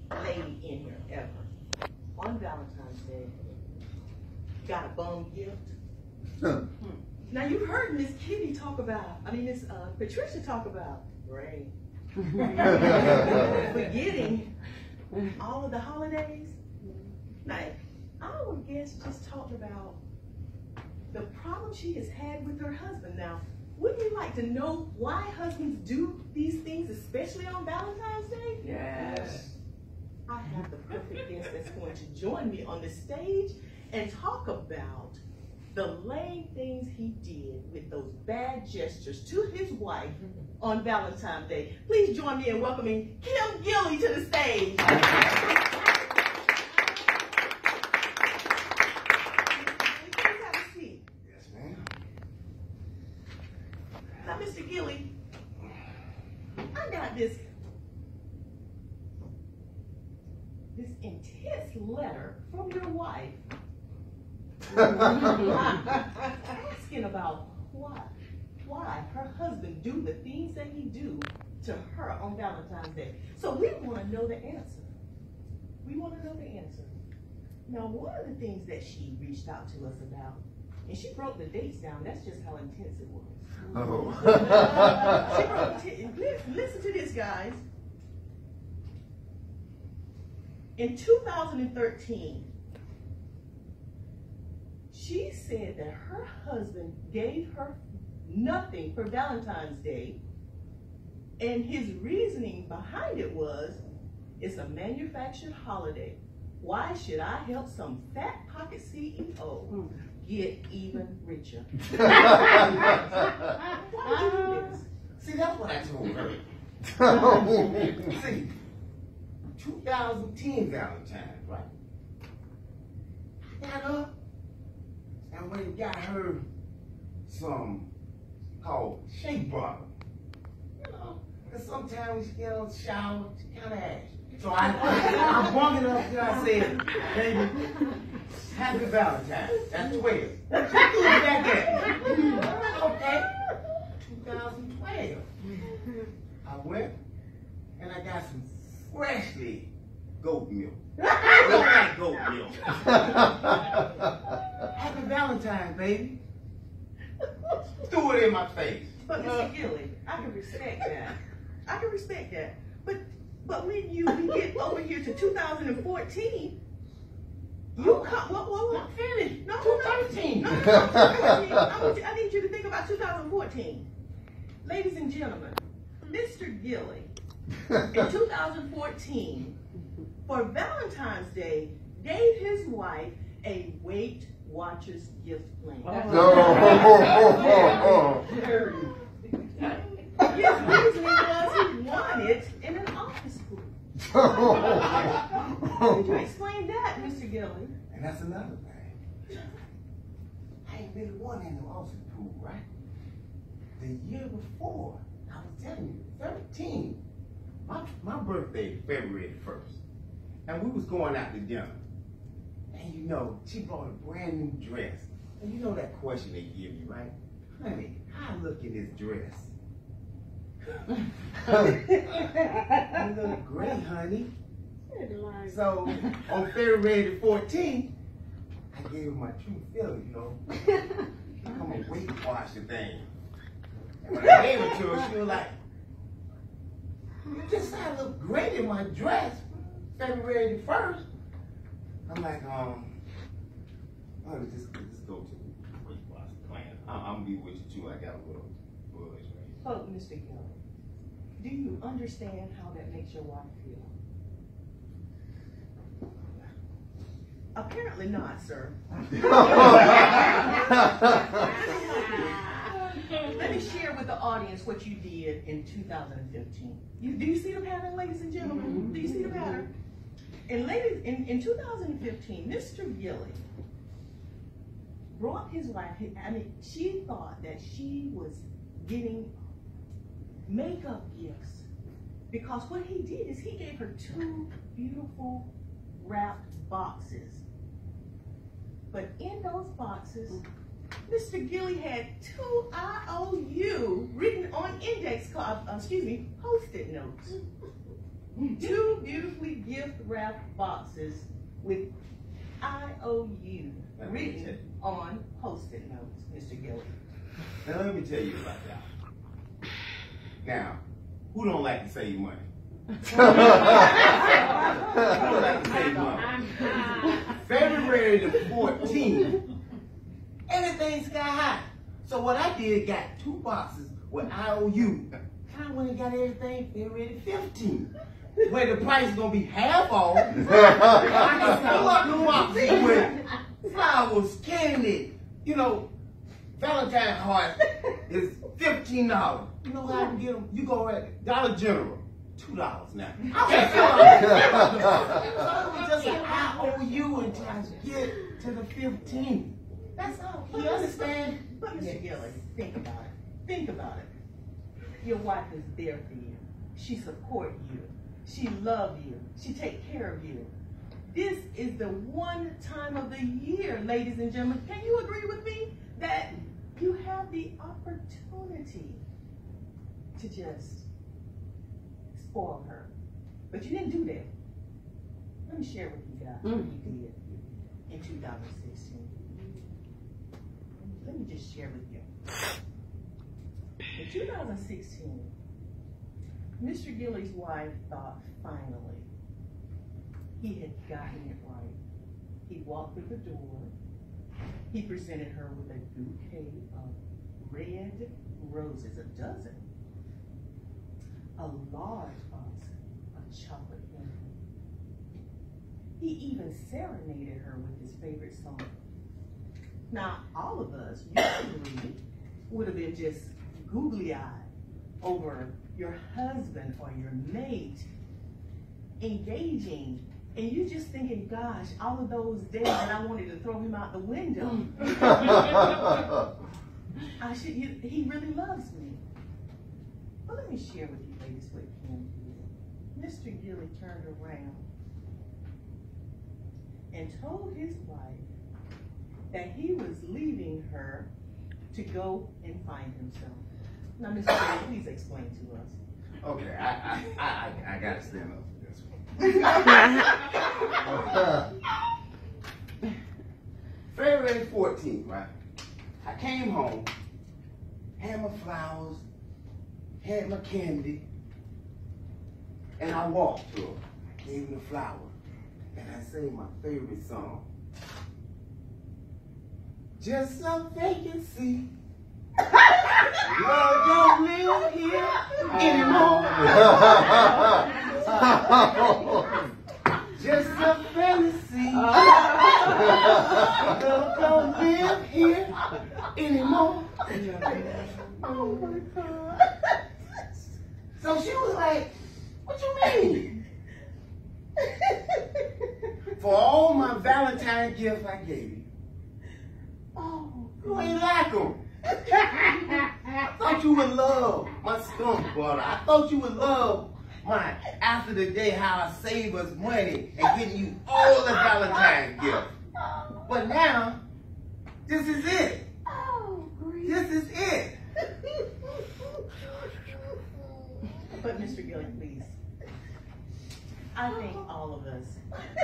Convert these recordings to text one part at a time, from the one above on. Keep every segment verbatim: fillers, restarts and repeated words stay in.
lady in here ever, on Valentine's Day, got a bum gift? Hmm. Now you've heard Miss Kitty talk about, I mean Miss uh, Patricia talk about rain. Forgetting all of the holidays. Now, our guest just talked about the problem she has had with her husband. Now, wouldn't you like to know why husbands do these things, especially on Valentine's Day? Yes. I have the perfect guest that's going to join me on the stage and talk about the lame things he did with those bad gestures to his wife on Valentine's Day. Please join me in welcoming Kim Gilley to the stage. Now, Mister Gilley, I got this, this intense letter from your wife asking about why, why her husband do the things that he do to her on Valentine's Day. So we want to know the answer. We want to know the answer. Now, one of the things that she reached out to us about, and she broke the dates down, that's just how intense it was. Oh. She broke the listen, listen to this, guys. In two thousand thirteen, she said that her husband gave her nothing for Valentine's Day, and his reasoning behind it was, it's a manufactured holiday. Why should I help some fat pocket C E O get even richer? Why would you do this? See, that's what I told her. See, two thousand ten Valentine's, right? I got up and went and got her some called shea butter. You know, because sometimes she get on the shower, she kind of ashy. So I, I brought it up there. I said, baby, happy Valentine's. That's twelve. She threw it back at me. Okay. twenty twelve. I went and I got some freshly goat milk. I don't like goat milk. Happy Valentine's, baby. Threw it in my face. But Mister Gilley, I can respect that. I can respect that. But but when you we get over here to two thousand fourteen, you come. What what what? Finish. No, two no, thirteen. no, no, no, no, I need, I need you to think about two thousand fourteen. Ladies and gentlemen, Mister Gilley, in two thousand fourteen, for Valentine's Day, gave his wife a Weight Watchers gift plan. Oh. His reasoning was he wanted in an office pool. Could you explain that, Mister Gilley? And that's another thing. I ain't really wanted in the office pool, right? The year before, I was telling you, thirteen. My, my birthday, February first. And we was going out to dinner. And you know, she bought a brand new dress. And you know that question they give you, right? Honey, how I look in this dress? You look great, honey. So, on February the fourteenth, I gave her my true feeling, you know. I'm a weight watcher thing. And when I gave it to her, she was like, you just said I look great in my dress, February the first. I'm like, um, oh, just, just go to the weight watch plan. I'm, I'm gonna be with you too. I got a little buzz right here. Well, Mister Gilley, do you understand how that makes your wife feel? Apparently not, sir. Let me share with the audience what you did in two thousand fifteen. You, do you see the pattern, ladies and gentlemen? Mm-hmm. Do you see the pattern? And ladies, in, in two thousand fifteen, Mister Gilley brought his wife, I mean, she thought that she was getting makeup gifts because what he did is he gave her two beautiful wrapped boxes. But in those boxes, Mister Gilley had two I O U written on index card, uh, excuse me, post-it notes. Two beautifully gift gift wrap boxes with I O U written on Post-it notes, Mister Gilly. Now let me tell you about that. Now, who don't like to save money? Who don't like to save money? February the fourteenth, everything sky high. So what I did, got two boxes with I O U. I went and got everything February the fifteenth. Where the price is gonna be half off. I can fill up the boxes with flowers, candy, you know, Valentine's heart is fifteen dollars. You know how I can get them? You go at Dollar General, two dollars now. I can fill up. So it was just an I O U until I get to the fifteenth. That's all. You understand? But Mister Gilly, think about it. Think about it. Your wife is there for you. She supports you. She loves you. She takes care of you. This is the one time of the year, ladies and gentlemen. Can you agree with me that you have the opportunity to just spoil her? But you didn't do that. Let me share what you got. Mm. You did in two thousand sixteen. Let me just share with you. In two thousand sixteen, Mister Gilly's wife thought finally he had gotten it right. He walked through the door. He presented her with a bouquet of red roses, a dozen, a large box of chocolate candy. He even serenaded her with his favorite song. Now, all of us usually would have been just googly-eyed over your husband or your mate engaging, and you just thinking, gosh, all of those days that I wanted to throw him out the window. I should, you, he really loves me. But let me share with you ladies what Kim did. Mister Gilly turned around and told his wife that he was leaving her to go and find himself. Now, Mister Gilly, please explain to us. Okay, I I I, I gotta stand up for this one. February fourteenth, right? I came home, had my flowers, had my candy, and I walked to her. I gave her the flower, and I sang my favorite song. Just a vacancy. Love don't live here anymore. Just a fantasy. Love don't live here anymore. Oh my God. So she was like, what you mean? For all my Valentine gifts I gave you, oh, you ain't like them. I thought you would love my skunk butter. I thought you would love my after the day how I save us money and getting you all the Valentine gifts. But now, this is it. This is it. But Mister Gilly, please. I think all of us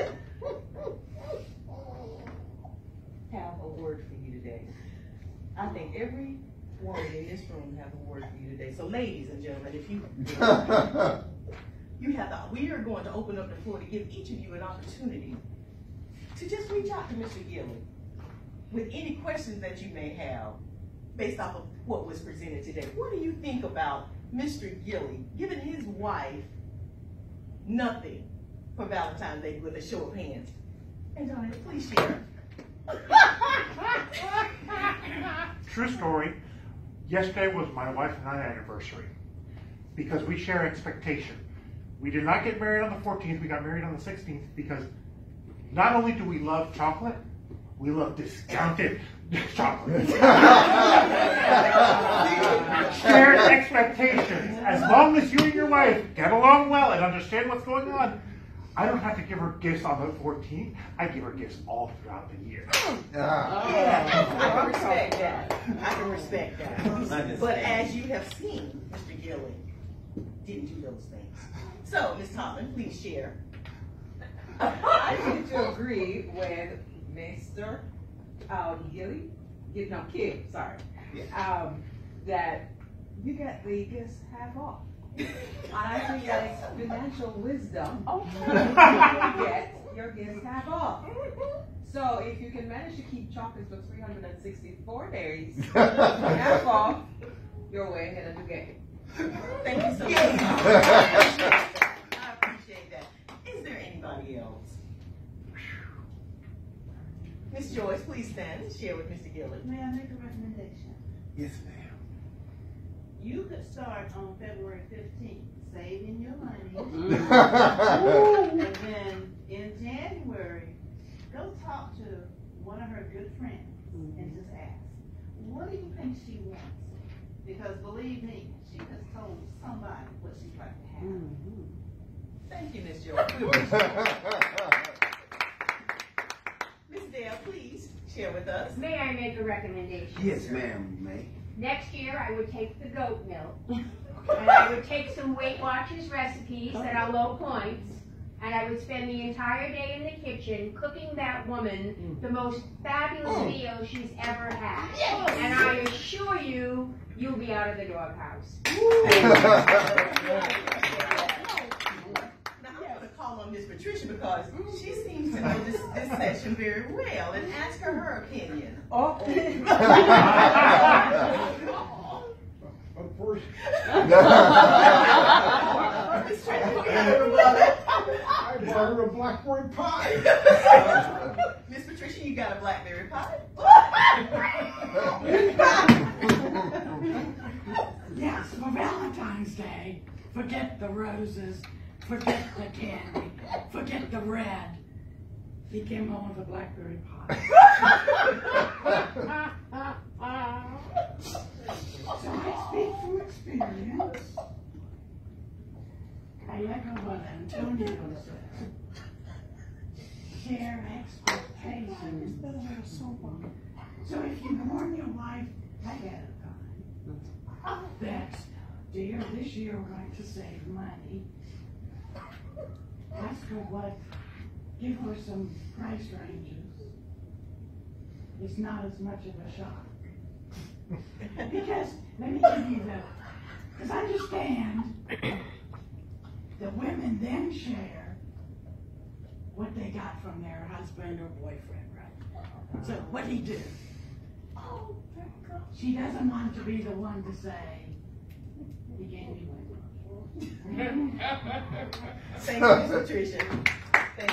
have a word for you today. I think every woman in this room have a word for you today. So ladies and gentlemen, if you you have the, we are going to open up the floor to give each of you an opportunity to just reach out to Mister Gilly with any questions that you may have based off of what was presented today. What do you think about Mister Gilly giving his wife nothing for Valentine's Day with a show of hands? And Donna, please share. True story. Yesterday was my wife and I anniversary because we share expectation. We did not get married on the fourteenth, we got married on the sixteenth because not only do we love chocolate, we love discounted chocolate. Shared expectations. As long as you and your wife get along well and understand what's going on, I don't have to give her gifts on the fourteenth. I give her gifts all throughout the year. Yeah, I can respect that. I can respect that. But as you have seen, Mister Gilly didn't do those things. So, Miz Toppin, please share. I tend to agree with Mister Um, Gilly, Gil- no, Kim, sorry. Um, that you get the gifts half off. And I think that it's financial wisdom to get your gifts half off. So if you can manage to keep chocolates for three hundred sixty-four days, half off, you're way ahead of the game. Thank you so much. I appreciate that. Is there anybody else? Miss Joyce, please stand and share with Mister Gilly. May I make a recommendation? Yes, ma'am. You could start on February fifteenth, saving your money. And then in January, go talk to one of her good friends and just ask, what do you think she wants? Because believe me, she just told somebody what she'd like to have. Thank you, Miss Joyce. We appreciate it. Miss Dale, please share with us. May I make a recommendation? Yes, ma'am, you may. Next year, I would take the goat milk, and I would take some Weight Watchers recipes that are low points, and I would spend the entire day in the kitchen cooking that woman the most fabulous meal she's ever had. And I assure you, you'll be out of the doghouse. Now, I'm going to call on Miss Patricia because she seems to know this, this session very well and ask her her opinion. Oh. Of course. Miss Patricia, you got a rebuttal. I brought her a blackberry pie. Miss Patricia, you got a blackberry pie? Yes, for Valentine's Day, forget the roses, forget the candy, forget the red. He came home with a blackberry pie. So I speak from experience. I echo what Antonio said. Share expectations. So if you warn your wife ahead of time, that, dear, this year we're going to save money. Ask her what, give her some price ranges. It's not as much of a shock. Because, let me give you the, because understand that women then share what they got from their husband or boyfriend, right? So what he do? Oh, she doesn't want to be the one to say, he gave me one. Thank you, Miss Patricia. Thank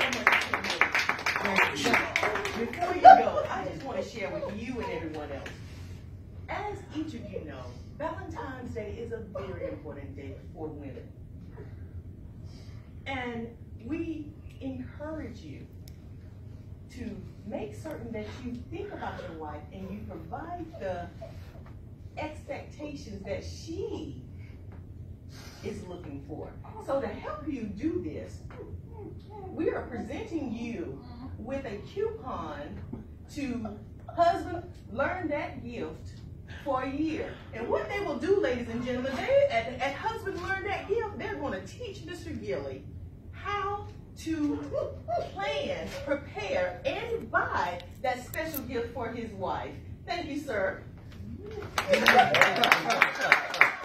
you so much. Before you go, I just want to share with you and everyone else. As each of you know, Valentine's Day is a very important day for women. And we encourage you to make certain that you think about your wife and you provide the expectations that she is looking for. So to help you do this, we are presenting you with a coupon to Husband Learn That Gift for a year. And what they will do, ladies and gentlemen, they at, at Husband Learn That Gift, they're going to teach Mister Gilly how to plan, prepare, and buy that special gift for his wife. Thank you, sir.